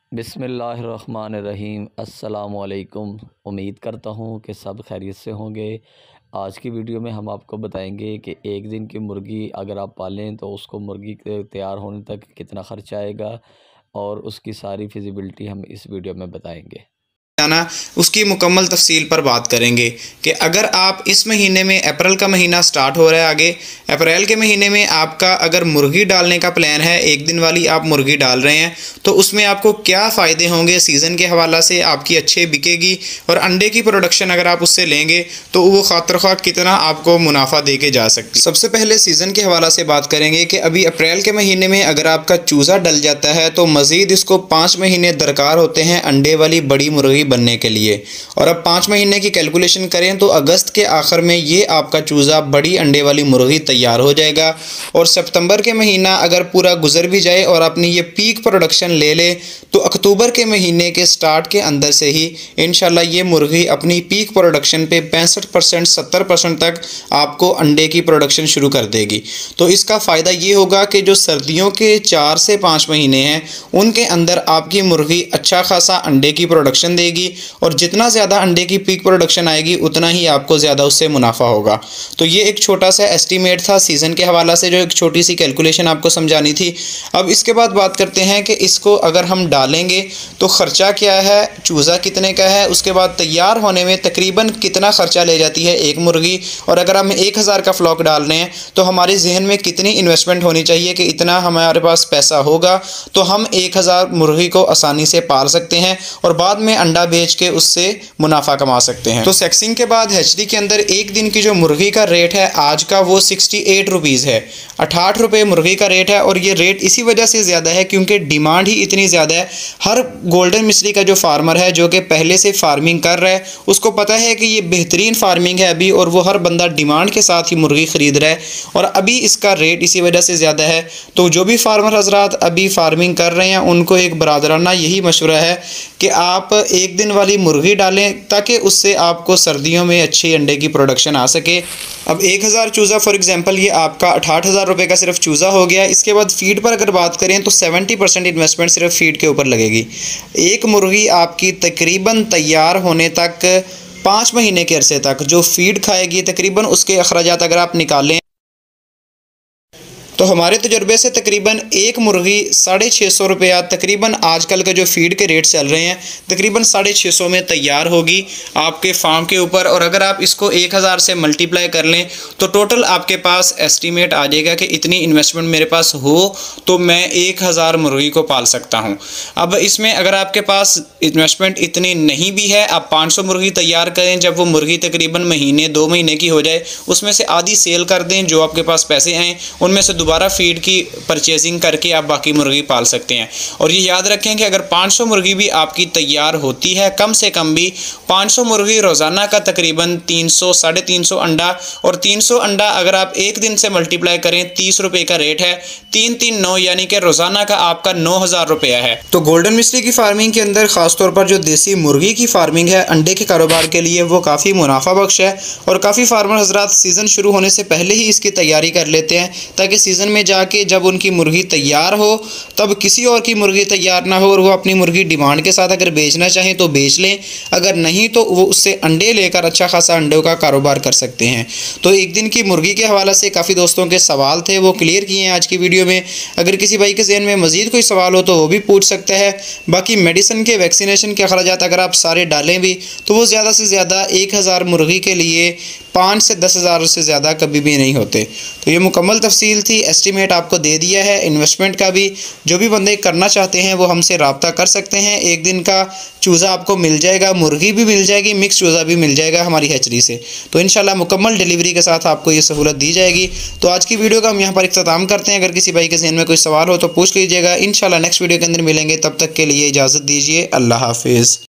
बिस्मिल्लाहिर्रहमानिर्रहीम। अस्सलामुअलैकुम। उम्मीद करता हूँ कि सब खैरियत से होंगे। आज की वीडियो में हम आपको बताएंगे कि एक दिन की मुर्गी अगर आप पालें तो उसको मुर्गी के तैयार होने तक कितना ख़र्चा आएगा और उसकी सारी फिजिबिलिटी हम इस वीडियो में बताएंगे। ना उसकी मुकम्मल तफसील पर बात करेंगे कि अगर आप इस महीने में अप्रैल का महीना स्टार्ट हो रहा है, आगे अप्रैल के महीने में आपका अगर मुर्गी डालने का प्लान है, एक दिन वाली आप मुर्गी डाल रहे हैं, तो उसमें आपको क्या फ़ायदे होंगे सीज़न के हवाला से, आपकी अच्छे बिकेगी और अंडे की प्रोडक्शन अगर आप उससे लेंगे तो वो खातर कितना आपको मुनाफा दे के जा सकती है। सबसे पहले सीज़न के हवाला से बात करेंगे कि अभी अप्रैल के महीने में अगर आपका चूज़ा डल जाता है तो मज़ीद इसको 5 महीने दरकार होते हैं अंडे वाली बड़ी मुर्गी बनने के लिए। और अब 5 महीने की कैलकुलेशन करें तो अगस्त के आखिर में ये आपका चूज़ा बड़ी अंडे वाली मुर्गी तैयार हो जाएगा। और सितंबर के महीना अगर पूरा गुजर भी जाए और अपनी ये पीक प्रोडक्शन ले ले तो अक्टूबर के महीने के स्टार्ट के अंदर से ही इंशाल्लाह ये मुर्गी अपनी पीक प्रोडक्शन पे 65% 70% तक आपको अंडे की प्रोडक्शन शुरू कर देगी। तो इसका फ़ायदा ये होगा कि जो सर्दियों के 4 से 5 महीने हैं उनके अंदर आपकी मुर्गी अच्छा खासा अंडे की प्रोडक्शन देगी और जितना ज़्यादा अंडे की पीक प्रोडक्शन आएगी उतना ही आपको ज़्यादा उससे मुनाफा होगा। तो ये एक छोटा सा एस्टीमेट था सीज़न के हवाला से, जो एक छोटी सी कैलकुलेशन आपको समझानी थी। अब इसके बाद बात करते हैं कि इसको अगर हम डालेंगे तो ख़र्चा क्या है, चूज़ा कितने का है, उसके बाद तैयार होने में तकरीबन कितना ख़र्चा ले जाती है एक मुर्गी, और अगर हम 1000 का फ्लॉक डाल रहे हैं तो हमारे जहन में कितनी इन्वेस्टमेंट होनी चाहिए कि इतना हमारे पास पैसा होगा तो हम 1000 मुर्गी को आसानी से पाल सकते हैं और बाद में अंडा बेच के उससे मुनाफा कमा सकते हैं। तो सेक्सिंग के बाद हैचरी के अंदर एक दिन की जो मुर्गी का रेट है आज का वो 68 रुपीज़ है। 68 रुपये मुर्गी का रेट है और ये रेट इसी वजह से ज़्यादा है क्योंकि डिमांड ही इतनी ज़्यादा है। हर गोल्डन मिश्री का जो फार्मर है जो कि पहले से फार्मिंग कर रहा है उसको पता है कि ये बेहतरीन फार्मिंग है अभी, और वो हर बंदा डिमांड के साथ ही मुर्गी ख़रीद रहा है और अभी इसका रेट इसी वजह से ज़्यादा है। तो जो भी फार्मर हजरात अभी फार्मिंग कर रहे हैं उनको एक बरादराना यही मशवरा है कि आप एक दिन वाली मुर्गी डालें ताकि उससे आपको सर्दियों में अच्छी अंडे की प्रोडक्शन आ सके। अब 1000 चूज़ा फॉर एग्जांपल ये आपका 68,000 रुपये का सिर्फ चूज़ा हो गया। इसके बाद फीड पर अगर बात करें तो 70% इन्वेस्टमेंट सिर्फ फीड के ऊपर लगेगी। एक मुर्गी आपकी तकरीबन तैयार होने तक 5 महीने के अरसे तक जो फीड खाएगी तकरीबन उसके अखराजात अगर आप निकालें तो हमारे तजुर्बे से तकरीबन एक मुर्गी 650 रुपया तकरीबन आजकल के जो फीड के रेट चल रहे हैं तकरीबन 650 में तैयार होगी आपके फार्म के ऊपर। और अगर आप इसको 1000 से मल्टीप्लाई कर लें तो टोटल आपके पास एस्टीमेट आ जाएगा कि इतनी इन्वेस्टमेंट मेरे पास हो तो मैं 1000 मुर्गी को पाल सकता हूँ। अब इसमें अगर आपके पास इन्वेस्टमेंट इतनी नहीं भी है, आप 500 मुर्गी तैयार करें, जब वो मुर्गी तकरीबन महीने 2 महीने की हो जाए उसमें से आधी सेल कर दें, जो आपके पास पैसे आएँ उनमें से दोबारा फीड की परचेजिंग करके आप बाकी मुर्गी पाल सकते हैं। और ये याद रखें कि अगर 500 मुर्गी भी आपकी तैयार होती है, कम से कम भी 500 मुर्गी रोज़ाना का तकरीबन 300 350 अंडा, और 300 अंडा अगर आप एक दिन से मल्टीप्लाई करें 30 रुपये का रेट है, 339 यानी कि रोज़ाना का आपका 9000 रुपया है। तो गोल्डन मिश्री की फार्मिंग के अंदर ख़ासतौर पर जो देसी मुर्गी की फार्मिंग है अंडे के कारोबार के लिए वो काफ़ी मुनाफा बख्श है और काफ़ी फार्मर हजरात सीज़न शुरू होने से पहले ही इसकी तैयारी कर लेते हैं ताकि सीज़न में जाके जब उनकी मुर्गी तैयार हो तब किसी और की मुर्गी तैयार ना हो और वो अपनी मुर्गी डिमांड के साथ अगर बेचना चाहें तो बेच लें, अगर नहीं तो वो उससे अंडे लेकर अच्छा खासा अंडों का कारोबार कर सकते हैं। तो एक दिन की मुर्गी के हवाले से काफ़ी दोस्तों के सवाल थे, वो क्लियर किए हैं आज की वीडियो में। अगर किसी भाई के ज़हन में मज़ीद कोई सवाल हो तो वो भी पूछ सकता है। बाकी मेडिसिन के वैक्सीनेशन के अखराजात अगर आप सारे डालें भी तो वो ज़्यादा से ज़्यादा 1000 मुर्गी के लिए 5 से 10,000 से ज़्यादा कभी भी नहीं होते। तो ये मुकम्मल तफसील थी, एस्टीमेट आपको दे दिया है। इन्वेस्टमेंट का भी जो भी बंदे करना चाहते हैं वो हमसे रब्ता कर सकते हैं। एक दिन का चूज़ा आपको मिल जाएगा, मुर्गी भी मिल जाएगी, मिक्स चूज़ा भी मिल जाएगा हमारी हैचरी से। तो इंशाल्लाह मुकम्मल डिलीवरी के साथ आपको ये सहूलत दी जाएगी। तो आज की वीडियो का हम यहाँ पर इख्तिताम करते हैं। अगर किसी भाई के ज़हन में कोई सवाल हो तो पूछ लीजिएगा। इंशाल्लाह नेक्स्ट वीडियो के अंदर मिलेंगे, तब तक के लिए इजाज़त दीजिए। अल्लाह हाफिज़।